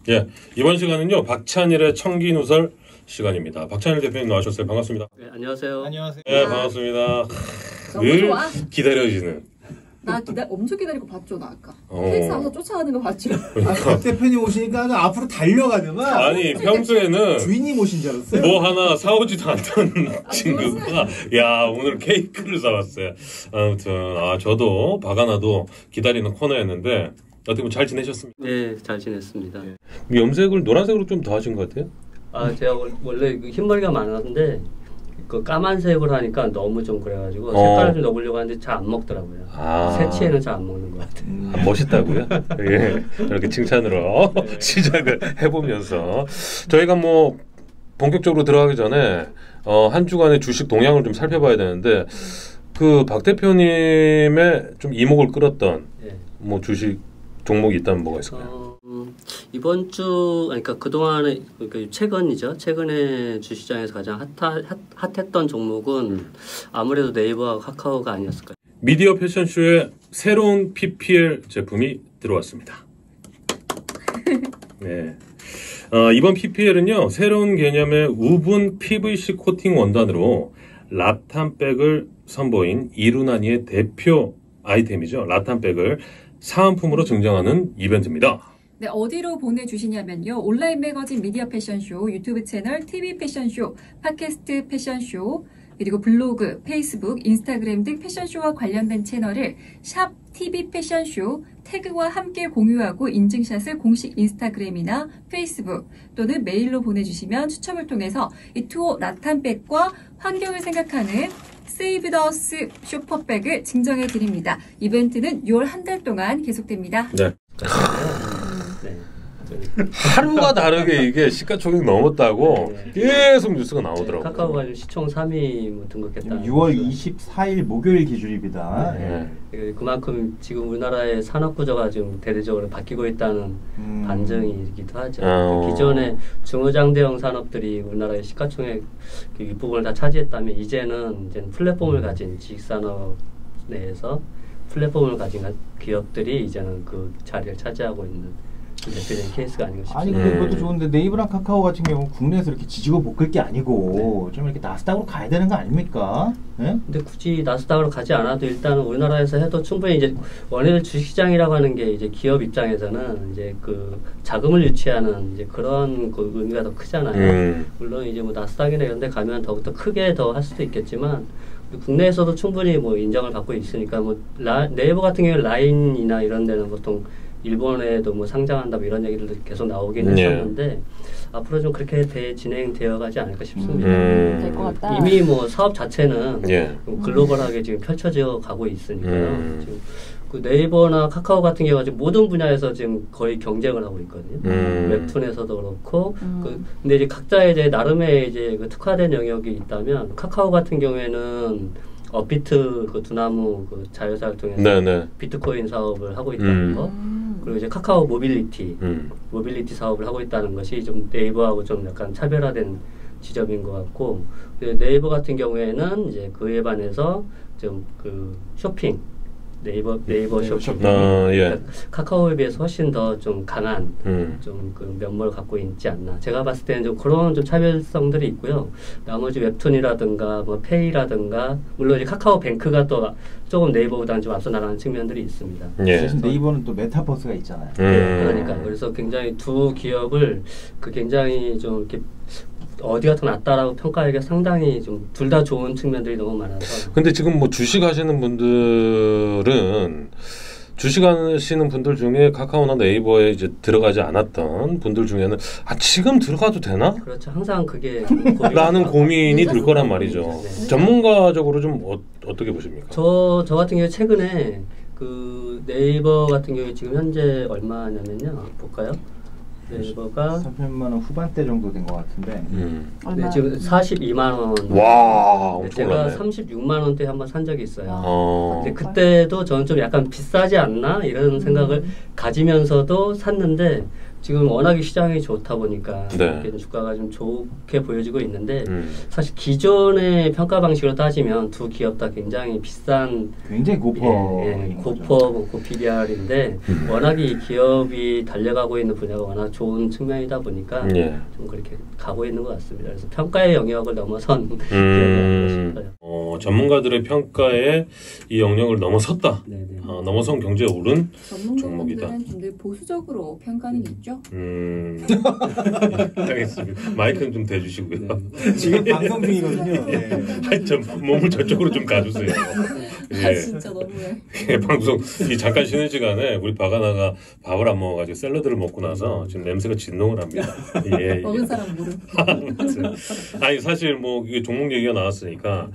예, 이번 시간은요 박찬일의 청기누설 시간입니다. 박찬일 대표님 나와주셨어요. 반갑습니다. 네, 안녕하세요. 안녕하세요. 네, 반갑습니다. 너무 좋아. 기다려지는. 나 엄청 기다리고 봤죠, 나 아까. 케이스 하면서 쫓아가는 거 봤죠. 박 대표님 오시니까 앞으로 달려가더만. 아니 평소에는 주인님 오신 줄 알았어요. 뭐 하나 사오지도 않던 친구가 야 오늘 케이크를 사왔어요. 아무튼 저도 박아나도 기다리는 코너였는데 어떻게 보면 잘 지내셨습니까? 네, 잘 지냈습니다. 염색을 노란색으로 좀 더 하신 것 같아요? 제가 원래 흰머리가 많았는데 그 까만색으로 하니까 너무 좀 그래가지고 색깔을 좀 넣으려고 하는데 잘 안 먹더라고요. 새치에는 잘 안 먹는 것 같아요. 멋있다고요? 예, 이렇게 칭찬으로 시작을 해보면서 저희가 뭐 본격적으로 들어가기 전에 한 주간의 주식 동향을 좀 살펴봐야 되는데 그 박 대표님의 좀 이목을 끌었던 뭐 주식 종목이 있다면 뭐가 있을까요? 이번 주 그러니까 그동안에 그러니까 최근에 주시장에서 가장 핫했던 종목은 아무래도 네이버와 카카오가 아니었을까요? 미디어 패션쇼에 새로운 PPL 제품이 들어왔습니다. 네. 이번 PPL은요 새로운 개념의 우분 PVC 코팅 원단으로 라탄백을 선보인 이루나니의 대표 아이템이죠. 라탄백을 사은품으로 증정하는 이벤트입니다. 네, 어디로 보내주시냐면요. 온라인 매거진 미디어 패션쇼, 유튜브 채널 TV 패션쇼, 팟캐스트 패션쇼, 그리고 블로그, 페이스북, 인스타그램 등 패션쇼와 관련된 채널을 샵 TV 패션쇼 태그와 함께 공유하고 인증샷을 공식 인스타그램이나 페이스북 또는 메일로 보내주시면 추첨을 통해서 이 투어 라탄백과 환경을 생각하는 세이브 더 어스 쇼퍼백을 증정해 드립니다. 이벤트는 6월 한 달 동안 계속됩니다. 네. 하루가 다르게 이게 시가총액 넘었다고 계속 뉴스가 나오더라고요. 카카오가 시총 3위 뭐 등극했다. 6월 24일 목요일 기준입니다. 그만큼 지금 우리나라의 산업 구조가 지금 대대적으로 바뀌고 있다는 반증이기도 하죠. 기존의 중소장대형 산업들이 우리나라의 시가총액 그 일부분을 다 차지했다면 이제는 플랫폼을 가진 지식산업 내에서 플랫폼을 가진 기업들이 이제는 그 자리를 차지하고 있는 대표적인 케이스가 아닌가 싶습니다. 아니 근데 그것도 좋은데 네이버랑 카카오 같은 경우는 국내에서 이렇게 지지고 볶을 게 아니고 좀 이렇게 나스닥으로 가야 되는 거 아닙니까? 네? 근데 굳이 나스닥으로 가지 않아도 일단은 우리나라에서 해도 충분히 이제 원래는 주식시장이라고 하는 게 이제 기업 입장에서는 이제 그 자금을 유치하는 이제 그런 그 의미가 더 크잖아요. 물론 이제 뭐 나스닥이나 이런 데 가면 더욱더 크게 더 할 수도 있겠지만 국내에서도 충분히 뭐 인정을 받고 있으니까 뭐 네이버 같은 경우에 라인이나 이런 데는 보통 일본에도 뭐 상장한다 뭐 이런 얘기들도 계속 나오긴 했었는데 앞으로 좀 그렇게 진행되어 가지 않을까 싶습니다. 될 것 같다. 이미 뭐 사업 자체는 글로벌하게 지금 펼쳐져 가고 있으니까요. 지금 그 네이버나 카카오 같은 경우가 지금 모든 분야에서 지금 거의 경쟁을 하고 있거든요. 웹툰에서도 그렇고 근데 이제 각자의 이제 나름의 이제 그 특화된 영역이 있다면 카카오 같은 경우에는 업비트 그 두나무 그 자회사를 통해서 비트코인 사업을 하고 있다는 거, 그리고 이제 카카오 모빌리티 사업을 하고 있다는 것이 좀 네이버하고 좀 약간 차별화된 지점인 것 같고, 네이버 같은 경우에는 이제 그에 반해서 좀 그 쇼핑 네이버 쇼핑 카카오에 비해서 훨씬 더 좀 강한 좀 그 면모를 갖고 있지 않나. 제가 봤을 때는 좀 그런 좀 차별성들이 있고요. 나머지 웹툰이라든가 뭐 페이라든가 물론 이제 카카오뱅크가 또 조금 네이버보다는 좀 앞서 나가는 측면들이 있습니다. 대신 네이버는 또 메타버스가 있잖아요. 그러니까 그래서 굉장히 두 기업을 그 굉장히 좀 이렇게 어디가 더 낫다라고 평가하기가 상당히 좀 둘 다 좋은 측면들이 너무 많아서. 근데 지금 뭐 주식 하시는 분들은 주식하시는 분들 중에 카카오나 네이버에 이제 들어가지 않았던 분들 중에는 지금 들어가도 되나? 그렇죠. 항상 그게 라는 고민이 들 거란 말이죠. 전문가적으로 좀 어떻게 보십니까? 저 같은 경우에 최근에 그 네이버 같은 경우에 지금 현재 얼마냐면요. 볼까요? 네이버가 3천만 원 후반대 정도 된 것 같은데. 네, 지금 42만 원. 와, 엄청 제가 올랐네. 36만 원대 한번 산 적이 있어요. 근데 그때도 저는 좀 약간 비싸지 않나 이런 생각을 가지면서도 샀는데 지금 워낙에 시장이 좋다 보니까 네. 주가가 좀 좋게 보여지고 있는데 사실 기존의 평가 방식으로 따지면 두 기업 다 굉장히 비싼 굉장히 고퍼 고퍼 PBR인데 워낙에 이 기업이 달려가고 있는 분야가 워낙 좋은 측면이다 보니까 좀 그렇게 가고 있는 것 같습니다. 그래서 평가의 영역을 넘어선 기업이 아닌가 싶어요. 전문가들의 평가에 이 영역을 넘어섰다. 넘어선 경제에 오른 종목이다. 전문가분들은 좀 늘 보수적으로 평가하는 게 있죠. 알겠습니다. 마이크는 좀 대주시고요. 지금 방송 중이거든요. 좀 몸을 저쪽으로 좀 가주세요. 아 진짜 너무해. 방송 잠깐 쉬는 시간에 우리 박아나가 밥을 안 먹어가지고 샐러드를 먹고 나서 지금 냄새가 진동을 합니다. 먹은 사람 모르. 아니 사실 뭐 이게 종목 얘기가 나왔으니까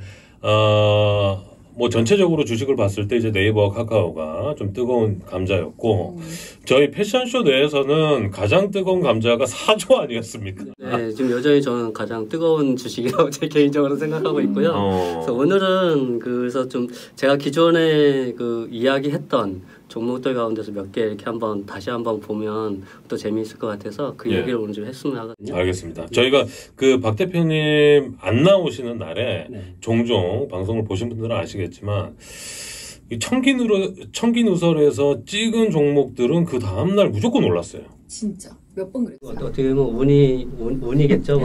뭐 전체적으로 주식을 봤을 때 이제 네이버와 카카오가 좀 뜨거운 감자였고 저희 패션쇼 내에서는 가장 뜨거운 감자가 4조 아니었습니까? 네, 지금 여전히 저는 가장 뜨거운 주식이라고 제 개인적으로 생각하고 있고요. 그래서 오늘은 그래서 좀 제가 기존에 그 이야기했던 종목들 가운데서 몇 개 이렇게 다시 한번 보면 또 재미있을 것 같아서 그 얘기를 오늘 좀 했으면 하거든요. 알겠습니다. 저희가 그 박 대표님 안 나오시는 날에 종종 방송을 보신 분들은 아시겠지만 이 청기누설에서 찍은 종목들은 그 다음날 무조건 올랐어요. 진짜 몇 번 그랬어요. 어떻게 보면 운이겠죠.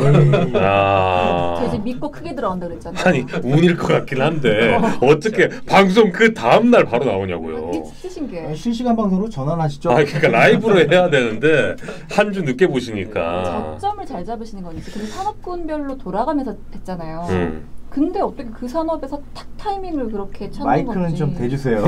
저 이제 믿고 크게 들어간다 그랬잖아요. 아니 운일 것 같긴 한데 어떻게 방송 그 다음날 바로 나오냐고요. 미치신 게. 실시간 방송으로 전환하시죠. 그러니까 라이브로 해야 되는데 한 주 늦게 보시니까. 저점을 잘 잡으시는 건지. 근데 산업군별로 돌아가면서 했잖아요. 근데 어떻게 그 산업에서 탁 타이밍을 그렇게 찾는 마이크는 건지. 좀 대주세요.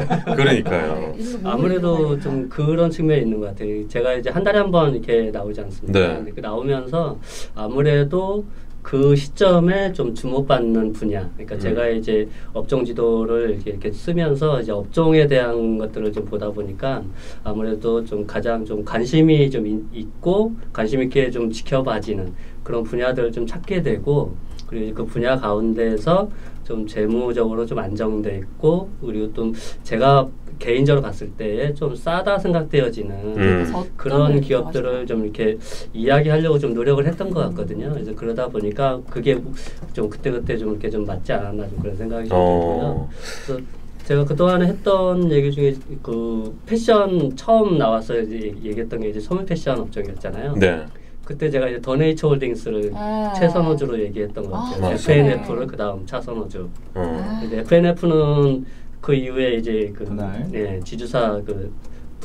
그러니까요. 아무래도 좀 그런 측면이 있는 것 같아요. 제가 이제 한 달에 한 번 이렇게 나오지 않습니까? 근데 나오면서 아무래도 그 시점에 좀 주목받는 분야. 그러니까 제가 이제 업종 지도를 이렇게 쓰면서 이제 업종에 대한 것들을 좀 보다 보니까 아무래도 좀 가장 좀 관심이 좀 있고 관심 있게 좀 지켜봐지는 그런 분야들을 좀 찾게 되고 그리고 그 분야 가운데서 좀 재무적으로 좀 안정돼 있고 그리고 또 제가 개인적으로 봤을 때에 좀 싸다 생각되어지는 그런 기업들을 좀 이렇게 이야기하려고 좀 노력을 했던 것 같거든요. 그래서 그러다 보니까 그게 좀 그때그때 좀 이렇게 좀 맞지 않았나 좀 그런 생각이 좀 들고요. 그래서 제가 그동안에 했던 얘기 중에 그 패션 처음 나와서 이제 얘기했던 게 이제 소매 패션 업종이었잖아요. 그때 제가 이제 더 네이처 홀딩스를 최선호주로 얘기했던 것 같아요. FNF를 그 다음 차선호주. 근데 FNF는 그 이후에 이제 그 지주사 그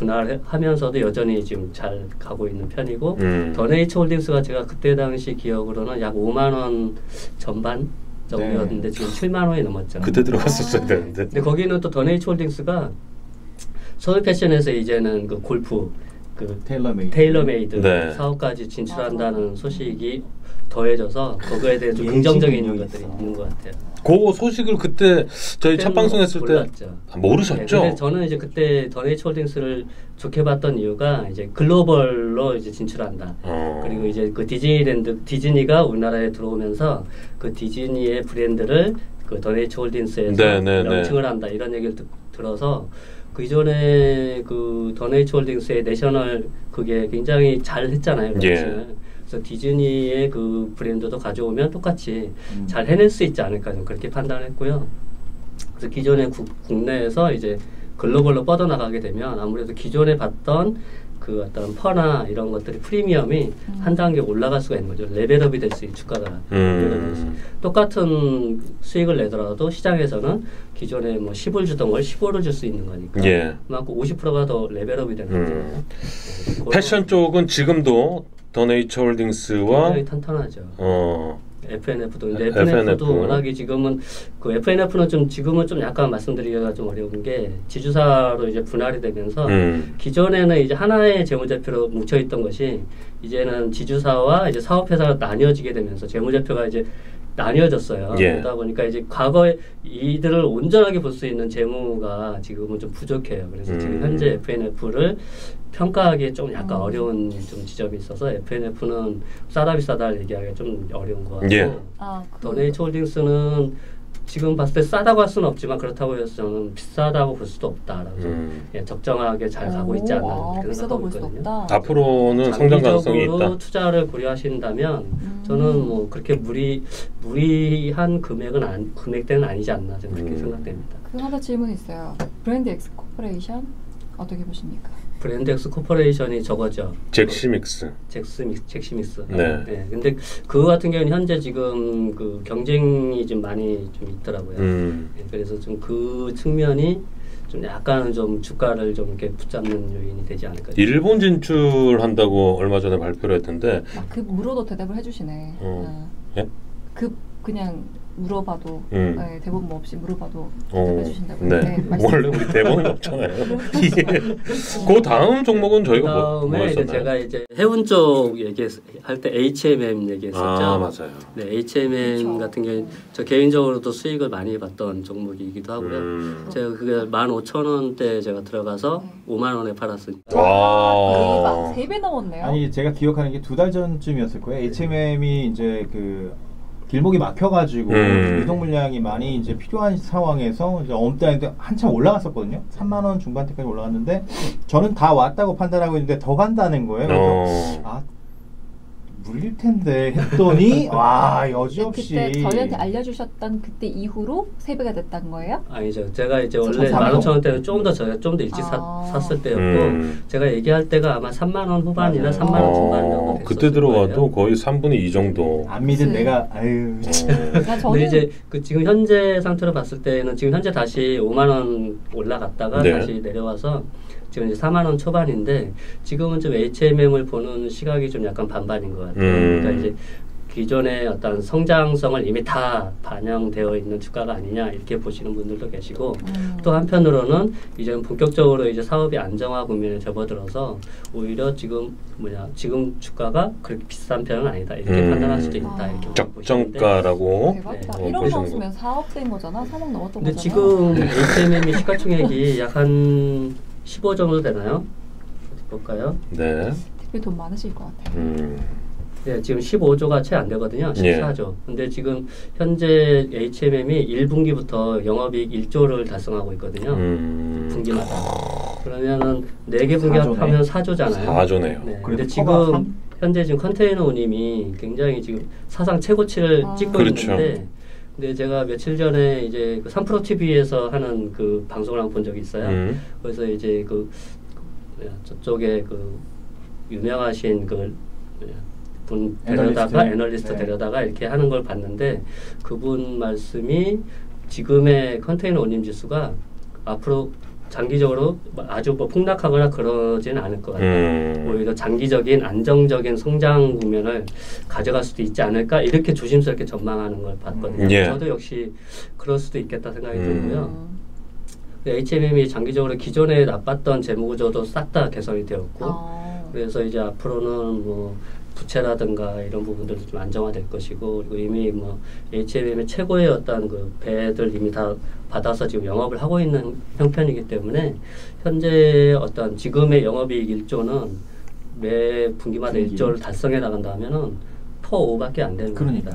분할하면서도 여전히 지금 잘 가고 있는 편이고 더 네이처 홀딩스가 제가 그때 당시 기억으로는 약 5만 원 전반 정도였는데 지금 7만 원이 넘었죠. 그때 들어갔었어야 되는데. 근데 거기는 또 더 네이처 홀딩스가 소울 패션에서 이제는 그 골프 그 테일러메이드 사업까지 진출한다는 소식이 더해져서 그거에 대해서 긍정적인 것들이 있는 것 같아요. 그 소식을 그때 저희 첫 방송했을 때 모르셨죠? 근데 저는 이제 그때 더 네이처 홀딩스를 좋게 봤던 이유가 이제 글로벌로 이제 진출한다. 그리고 이제 그 디즈니가 우리나라에 들어오면서 그 디즈니의 브랜드를 그 더 네이처 홀딩스에서 런칭을 한다 이런 얘기를 들어서 그 이전에 그 더 네이처 홀딩스의 내셔널 그게 굉장히 잘 했잖아요. 그래서 디즈니의 그 브랜드도 가져오면 똑같이 잘 해낼 수 있지 않을까 좀 그렇게 판단했고요. 그래서 기존에 국내에서 이제 글로벌로 뻗어나가게 되면 아무래도 기존에 봤던 그 어떤 퍼나 이런 것들이 프리미엄이 한 단계 올라갈 수가 있는 거죠. 레벨업이 될 수 있는 주가가. 똑같은 수익을 내더라도 시장에서는 기존에 뭐 10을 주던 걸 15를 줄 수 있는 거니까 그만큼 50%가 더 레벨업이 되는 거죠. 패션 쪽은 지금도 더 네이처 홀딩스와 굉장히 탄탄하죠. FNF도 근데 FNF도 워낙에 지금은 그 FNF는 좀 지금은 좀 약간 말씀드리기가 좀 어려운 게 지주사로 이제 분할이 되면서 기존에는 이제 하나의 재무제표로 뭉쳐있던 것이 이제는 지주사와 이제 사업회사가 나뉘어지게 되면서 재무제표가 이제 나뉘어졌어요. 그러다 보니까 이제 과거에 이들을 온전하게 볼 수 있는 재무가 지금은 좀 부족해요. 그래서 지금 현재 FNF를 평가하기에 좀 약간 어려운 좀 지점이 있어서 FNF는 싸다 비싸다 얘기하기가 좀 어려운 것 같고 더 네이처 홀딩스는 지금 봤을 때 싸다고 할 수는 없지만 그렇다고 해서 저는 비싸다고 볼 수도 없다라고 예, 적정하게 잘 가고 있지 않나 그렇게 생각하고 있거든요. 앞으로는 성장 가능성이 있다. 투자를 고려하신다면 저는 뭐 그렇게 무리한 금액대는 아니지 않나 저는 그렇게 생각됩니다. 그 하나 질문 있어요. 브랜드 X 코퍼레이션 어떻게 보십니까? 브랜드 X 코퍼레이션이 저거죠. 잭시믹스. 잭시믹스. 네. 네. 근데 그거 같은 경우는 현재 지금 그 경쟁이 좀 많이 좀 있더라고요. 네, 그래서 좀 그 측면이 좀 약간은 좀 주가를 좀 이렇게 붙잡는 요인이 되지 않을까. 일본 진출한다고 얼마 전에 발표를 했던데. 그 물어도 대답을 해주시네. 예? 그냥 물어봐도 네, 대본 뭐 없이 물어봐도 해주신다고. 네. 원래 우리 대본은 없잖아요. 그 다음 종목은 저희가 그다음에 제가 이제 해운 쪽 얘기할 때 HMM 얘기했었죠. 아 맞아요. 네, HMM 그렇죠. 같은 경우 저 개인적으로도 수익을 많이 봤던 종목이기도 하고요. 제가 그게 15,000원대 제가 들어가서 5만 원에 팔았으니까. 와, 3배 넘었네요. 아니 제가 기억하는 게 2달 전쯤이었을 거예요. HMM이 이제 그 길목이 막혀가지고 이동 물량이 많이 이제 필요한 상황에서 이제 엄때 한참 올라갔었거든요. 3만 원 중반대까지 올라갔는데 저는 다 왔다고 판단하고 있는데 더 간다는 거예요. 그래서 아 물릴 텐데 했더니 와 여지없이. 그때 저희한테 알려주셨던 그때 이후로 3배가 됐다는 거예요? 아니죠. 제가 이제 원래 15,000원대는 좀 더 일찍 샀을 때였고 제가 얘기할 때가 아마 3만 원 후반이나 3만 원 중반 정도 됐었을 그때 들어가도 거의 3분의 2 정도. 안 믿은 내가 아유. 근데 이제 그 지금 현재 상태로 봤을 때는 지금 현재 다시 5만 원 올라갔다가 다시 내려와서 지금 이제 4만 원 초반인데 지금은 좀 HMM을 보는 시각이 좀 약간 반반인 것 같아요. 그러니까 이제 기존의 어떤 성장성을 이미 다 반영되어 있는 주가가 아니냐 이렇게 보시는 분들도 계시고 또 한편으로는 이제 본격적으로 이제 사업이 안정화 국면에 접어들어서 오히려 지금 주가가 그렇게 비싼 편은 아니다 이렇게 판단할 수도 있다 이렇게 적정가라고. 대박이다. 1억 넣었으면 4억 된 거잖아. 3억 넘었던 근데 거잖아. 지금 HMM이 시가총액이 약 한 15 정도 되나요? 볼까요? 네. 특별히 돈 많으실 것 같아요. 네, 지금 15조가 채 안 되거든요. 14조. 근데 지금 현재 HMM이 1분기부터 영업이익 1조를 달성하고 있거든요. 분기마다. 그러면은 4개 분기 합하면 4조잖아요. 4조네요. 네. 근데 지금 현재 지금 컨테이너 운임이 굉장히 지금 사상 최고치를 찍고 있는데 근데 제가 며칠 전에 이제 그 3프로 TV에서 하는 그 방송을 한번 본 적이 있어요. 그래서 이제 저쪽에 그 유명하신 그 분 데려다가 애널리스트 데려다가 이렇게 하는 걸 봤는데 그분 말씀이 지금의 컨테이너 운임 지수가 앞으로 장기적으로 아주 폭락하거나 그러지는 않을 것 같아요. 오히려 장기적인 안정적인 성장 국면을 가져갈 수도 있지 않을까 이렇게 조심스럽게 전망하는 걸 봤거든요. 저도 역시 그럴 수도 있겠다 생각이 들고요. HMM이 장기적으로 기존에 나빴던 재무구조도 싹 다 개선이 되었고 그래서 이제 앞으로는 뭐 부채라든가 이런 부분들도 좀 안정화될 것이고 그리고 이미 뭐 HMM의 최고의 어떤 그 배들 이미 다 받아서 지금 영업을 하고 있는 형편이기 때문에 현재 어떤 지금의 영업이익 1조는 매 분기마다 1조를 달성해 나간다 하면은 퍼5밖에 안 되는 겁니다.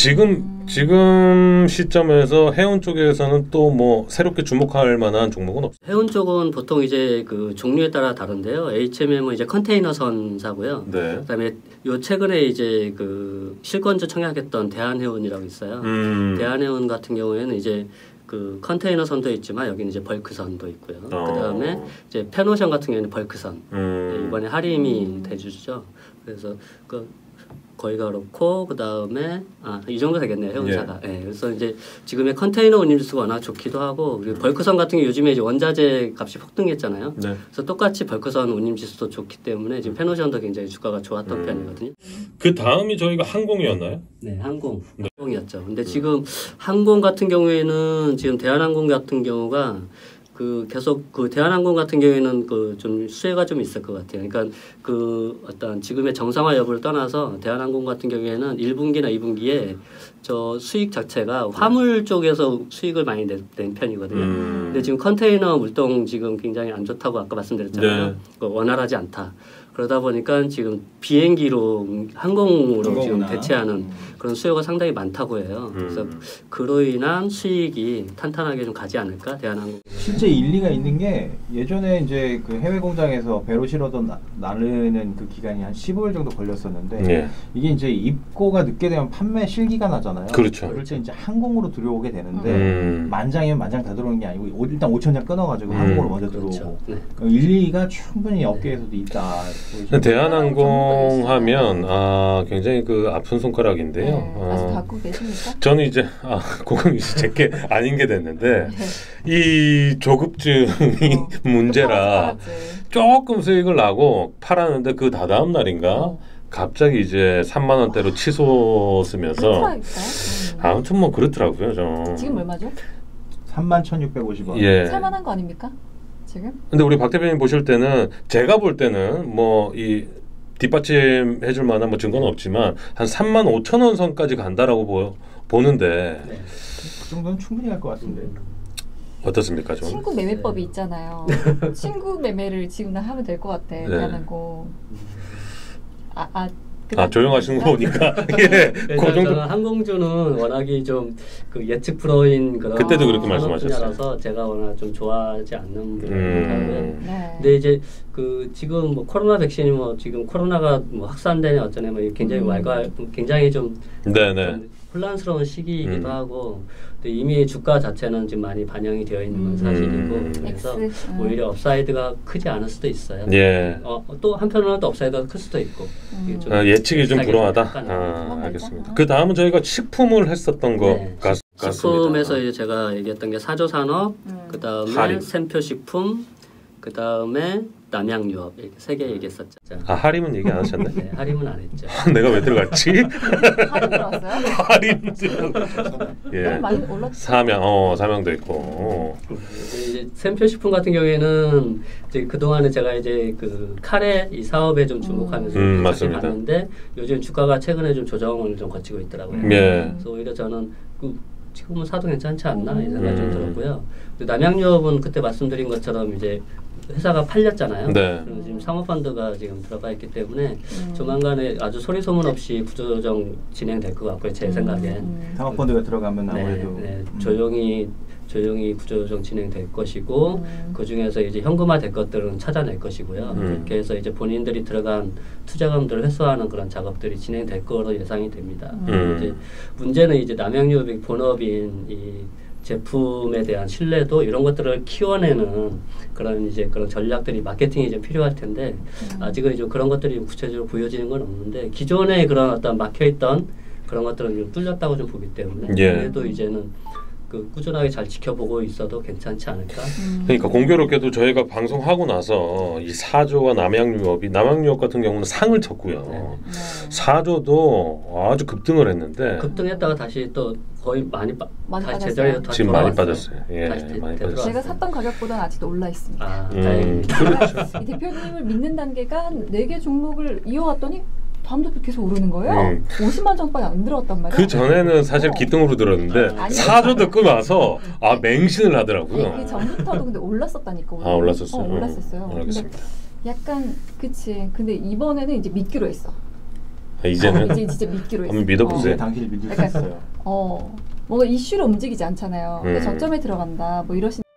지금 시점에서 해운 쪽에서는 또 뭐 새롭게 주목할 만한 종목은 없어요. 해운 쪽은 보통 이제 그 종류에 따라 다른데요. HMM은 이제 컨테이너선사고요. 그다음에 요 최근에 이제 그 실권주 청약했던 대한해운이라고 있어요. 대한해운 같은 경우에는 이제 그 컨테이너선도 있지만 여기는 이제 벌크선도 있고요. 그다음에 이제 펜오션 같은 경우에는 벌크선. 이번에 하림이 대주주죠. 그래서 거기가 그렇고 그 다음에 이 정도 되겠네요 해운사가. 그래서 이제 지금의 컨테이너 운임지수가 워낙 좋기도 하고 그리고 벌크선 같은 게 요즘에 이제 원자재 값이 폭등했잖아요. 그래서 똑같이 벌크선 운임지수도 좋기 때문에 지금 펜오션도 굉장히 주가가 좋았던 편이거든요. 그 다음이 저희가 항공이었나요? 네, 항공이었죠. 근데 지금 항공 같은 경우에는 지금 대한항공 같은 경우가 계속 대한항공 같은 경우에는 좀 수혜가 좀 있을 것 같아요. 그러니까 어떤 지금의 정상화 여부를 떠나서 대한항공 같은 경우에는 1분기나 2분기에 저 수익 자체가 화물 쪽에서 수익을 많이 낸 편이거든요. 근데 지금 컨테이너 물동 지금 굉장히 안 좋다고 아까 말씀드렸잖아요. 원활하지 않다. 그러다 보니까 지금 비행기로 항공으로 지금 대체하는 그런 수요가 상당히 많다고 해요. 그래서 그로 인한 수익이 탄탄하게 좀 가지 않을까 대한항공. 실제 일리가 있는 게 예전에 이제 그 해외 공장에서 배로 실어서 나르는 그 기간이 한 15일 정도 걸렸었는데 예. 이게 이제 입고가 늦게 되면 판매 실기가 나잖아요. 그렇죠. 그럴 때 이제 항공으로 들어오게 되는데 만장이면 만장 다 들어오는 게 아니고 일단 5,000장 끊어가지고 항공으로 먼저 들어오고 그렇죠. 네. 일리가 충분히 업계에서도 있다. 대한항공 하면 굉장히 그 아픈 손가락인데요. 아직 갖고 계십니까? 저는 이제 그건 제게 아닌 게 됐는데 이 조급증이 문제라 조금 수익을 나고 팔았는데 그 다다음 날인가 갑자기 이제 3만 원대로 치솟으면서 아무튼 뭐 그렇더라고요. 좀. 지금 얼마죠? 31,650원. 예. 살만한 거 아닙니까? 지금? 근데 우리 박 대표님 보실 때는 제가 볼 때는 뭐 이 뒷받침 해줄 만한 뭐 증거는 없지만 한 35,000원 선까지 간다라고 보는데 네. 그 정도는 충분히 갈 것 같은데. 어떻습니까 좀? 친구 매매법이 있잖아요. 친구 매매를 지금 하면 될 것 같아. 대한항공. 조용하신 거 보니까 예, 그 정도. 항공주는 워낙이 좀 그 예측 불허인 그런 그때도 그렇게 말씀하셨어요. 라서 제가 워낙 좀 좋아하지 않는 분이고요. 네. 근데 이제 그 지금 뭐 코로나 백신이 뭐 지금 코로나가 뭐 확산되네 어쩌네 뭐 굉장히 굉장히 좀 혼란스러운 시기이기도 하고 근데 이미 주가 자체는 지금 많이 반영이 되어 있는 건 사실이고 그래서 오히려 업사이드가 크지 않을 수도 있어요. 예. 또 한편으로는 또 업사이드가 클 수도 있고 예측이 좀 불허하다. 알겠습니다. 그 다음은 저희가 식품을 했었던 거 같습니다. 식품에서 이제 제가 얘기했던 게 사조산업, 그 다음에 샘표식품, 그 다음에 남양유업 이렇게 3개 얘기했었죠. 하림은 얘기 안 하셨네? 네, 하림은 안 했죠. 내가 왜 들어갔지? 하림 들어왔어요? 하림 예. 많이 올랐죠. 사명도 있고. 이제 샘표식품 같은 경우에는 이제 그 동안에 제가 이제 그 카레 이 사업에 좀 주목하면서 같이 봤는데 요즘 주가가 최근에 좀 조정을 좀 거치고 있더라고요. 예. 그래서 오히려 저는 지금은 사도 괜찮지 않나 이 생각이 좀 들었고요. 남양유업은 그때 말씀드린 것처럼 이제 회사가 팔렸잖아요. 네. 그리고 지금 상호펀드가 지금 들어가 있기 때문에 조만간에 아주 소리 소문 없이 구조조정 진행될 것 같고요. 제 생각엔. 상호펀드가 들어가면 아무래도 조용히 구조조정 진행될 것이고 그 중에서 이제 현금화될 것들은 찾아낼 것이고요. 그렇게 해서 이제 본인들이 들어간 투자금들을 회수하는 그런 작업들이 진행될 거로 예상이 됩니다. 이제 문제는 이제 남양유업이 본업인 이 제품에 대한 신뢰도 이런 것들을 키워내는 그런 전략들이 마케팅이 좀 필요할 텐데 아직은 좀 그런 것들이 구체적으로 보여지는 건 없는데 기존에 그런 어떤 막혀있던 그런 것들은 좀 뚫렸다고 좀 보기 때문에 그래도 이제는 그 꾸준하게 잘 지켜보고 있어도 괜찮지 않을까? 그러니까 공교롭게도 저희가 방송하고 나서 이 사조와 남양유업 같은 경우는 상을 쳤고요. 사조도 아주 급등을 했는데 급등했다가 다시 또 거의 많이 다시 제자리로 다시 지금 많이 빠졌어요. 많이 빠졌어요. 제가 샀던 가격보다는 아직도 올라 있습니다. 그렇죠. 이 대표님을 믿는 단계가 4개 종목을 이어왔더니 다음부터 계속 오르는 거예요. 50만 정도밖에 안 들어왔단 말이에요. 그 전에는 사실 기등으로 들었는데 사조 듣고 나서 맹신을 하더라고요. 그 전부터도 근데 올랐었다니까. 올랐었어요. 올랐었어요. 알겠습니다. 약간 그치. 근데 이번에는 이제 믿기로 했어. 이제는 이제 진짜 믿기로 했어. 한번 믿어보세요. 당신을 믿을 수 있어요. 뭔가 이슈로 움직이지 않잖아요. 저점에 들어간다. 뭐 이러신.